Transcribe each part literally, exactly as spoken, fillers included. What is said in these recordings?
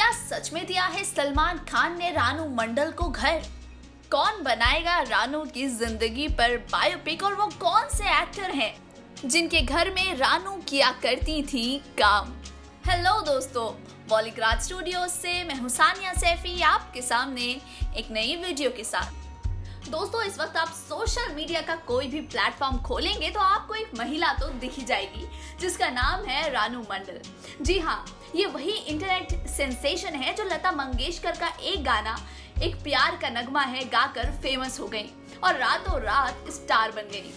क्या सच में दिया है सलमान खान ने रानू मंडल को घर? कौन बनाएगा रानू की जिंदगी पर बायोपिक और वो कौन से एक्टर हैं जिनके घर में रानू किया करती थी काम? हेलो दोस्तों, बॉलीग्राज स्टूडियो से मैं हूं सानिया सैफी आपके सामने एक नई वीडियो के साथ। दोस्तों, इस वक्त आप सोशल मीडिया का कोई भी प्लेटफॉर्म खोलेंगे तो आपको एक महिला तो दिख ही जाएगी जिसका नाम है रानू मंडल। जी हाँ, ये वही इंटरनेट सेंसेशन है जो लता मंगेशकर का एक गाना एक प्यार का नगमा है गाकर फेमस हो गई और रातों रात स्टार बन गई।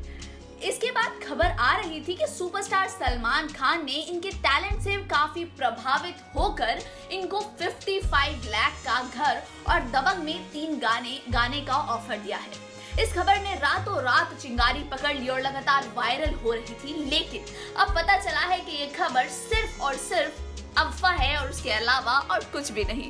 इसके बाद खबर आ रही थी कि सुपरस्टार सलमान खान ने इनके टैलेंट से काफी प्रभावित होकर इनको पचपन लाख का घर और दबंग में तीन गाने गाने का ऑफर दिया है। इस खबर ने रातों रात चिंगारी पकड़ ली और लगातार वायरल हो रही थी, लेकिन अब पता चला है कि ये खबर सिर्फ और सिर्फ अफवाह है और उसके अलावा और कुछ भी नहीं।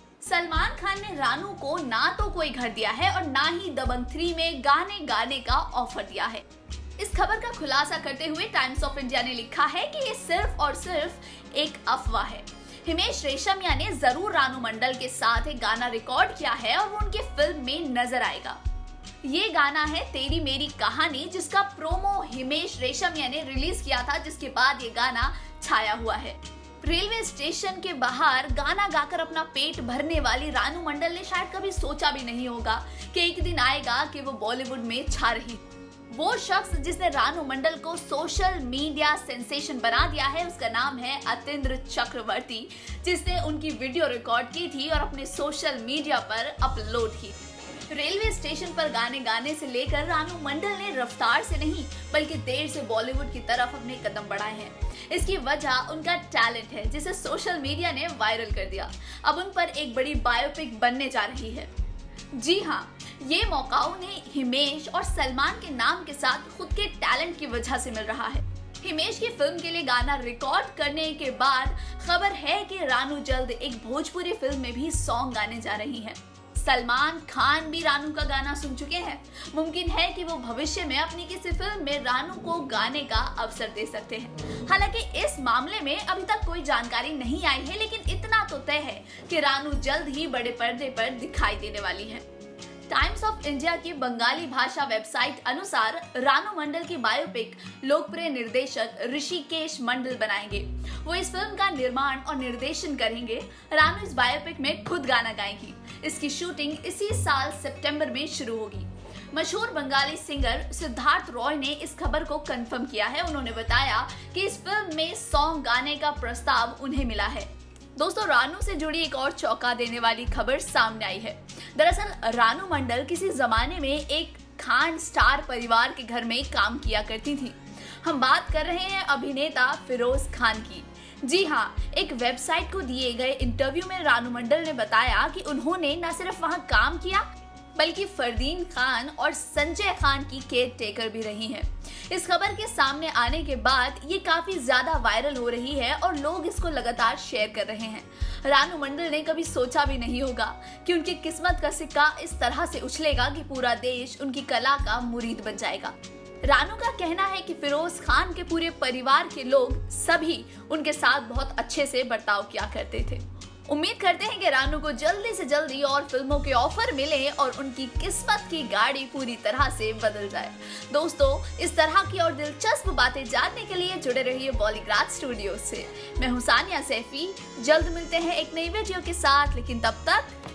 सलमान खान ने रानू को ना तो कोई घर दिया है और ना ही दबंग थ्री में गाने गाने का ऑफर दिया है। इस खबर का खुलासा करते हुए टाइम्स ऑफ इंडिया ने लिखा है कि ये सिर्फ और सिर्फ एक अफवाह है। हिमेश रेशमिया ने जरूर रानू मंडल के साथ एक गाना रिकॉर्ड किया है और वो उनके फिल्म में नजर आएगा। ये गाना है तेरी मेरी कहानी, जिसका प्रोमो हिमेश रेशमिया ने रिलीज किया था, जिसके बाद ये गाना छाया हुआ है। रेलवे स्टेशन के बाहर गाना गाकर अपना पेट भरने वाली रानू मंडल ने शायद कभी सोचा भी नहीं होगा कि एक दिन आएगा कि वो बॉलीवुड में छा रही। वो शख्स जिसने रानू मंडल को सोशल मीडिया सेंसेशन बना दिया है, उसका नाम है अतिंद्र चक्रवर्ती, जिसने उनकी वीडियो रिकॉर्ड की थी और अपने सोशल मीडिया पर अपलोड की। रेलवे स्टेशन पर गाने गाने से लेकर रानू मंडल ने रफ्तार से नहीं बल्कि देर से बॉलीवुड की तरफ अपने कदम बढ़ाए हैं। इसकी वजह उनका टैलेंट है जिसे सोशल मीडिया ने वायरल कर दिया। अब उन पर एक बड़ी बायोपिक बनने जा रही है। जी हाँ, ये मौका उन्हें हिमेश और सलमान के नाम के साथ खुद के टैलेंट की वजह से मिल रहा है। हिमेश की फिल्म के लिए गाना रिकॉर्ड करने के बाद खबर है कि रानू जल्द एक भोजपुरी फिल्म में भी सॉन्ग गाने जा रही हैं। सलमान खान भी रानू का गाना सुन चुके हैं। मुमकिन है कि वो भविष्य में अपनी किसी फिल्म में रानू को गाने का अवसर दे सकते हैं। हालांकि इस मामले में अभी तक कोई जानकारी नहीं आई है, लेकिन इतना तो तय है कि रानू जल्द ही बड़े पर्दे पर दिखाई देने वाली है। टाइम्स ऑफ इंडिया की बंगाली भाषा वेबसाइट अनुसार रानू मंडल की बायोपिक लोकप्रिय निर्देशक ऋषिकेश मंडल बनाएंगे। वो इस फिल्म का निर्माण और निर्देशन करेंगे। रानू इस बायोपिक में खुद गाना गाएंगी। इसकी शूटिंग इसी साल सितंबर में शुरू होगी। मशहूर बंगाली सिंगर सिद्धार्थ रॉय ने इस खबर को कंफर्म किया है। उन्होंने बताया कि इस फिल्म में सॉन्ग गाने का प्रस्ताव उन्हें मिला है। दोस्तों, रानू से जुड़ी एक और चौंका देने वाली खबर सामने आई है। दरअसल रानू मंडल किसी जमाने में एक खान स्टार परिवार के घर में काम किया करती थी। हम बात कर रहे हैं अभिनेता फिरोज खान की। जी हाँ, एक वेबसाइट को दिए गए इंटरव्यू में रानू मंडल ने बताया कि उन्होंने न सिर्फ वहां काम किया बल्कि फरदीन खान और संजय खान की केयर टेकर भी रही हैं। इस खबर के सामने आने के बाद ये काफी ज्यादा वायरल हो रही है और लोग इसको लगातार शेयर कर रहे हैं। रानू मंडल ने कभी सोचा भी नहीं होगा कि उनकी किस्मत का सिक्का इस तरह से उछलेगा कि पूरा देश उनकी कला का मुरीद बन जाएगा। रानू का कहना है कि फिरोज खान के पूरे परिवार के लोग सभी उनके साथ बहुत अच्छे से बर्ताव किया करते थे। उम्मीद करते हैं कि रानू को जल्दी से जल्दी और फिल्मों के ऑफर मिले और उनकी किस्मत की गाड़ी पूरी तरह से बदल जाए। दोस्तों, इस तरह की और दिलचस्प बातें जानने के लिए जुड़े रहिए बॉलीग्राज स्टूडियो से। मैं हूं सानिया सैफी। जल्द मिलते हैं एक नई वीडियो के साथ, लेकिन तब तक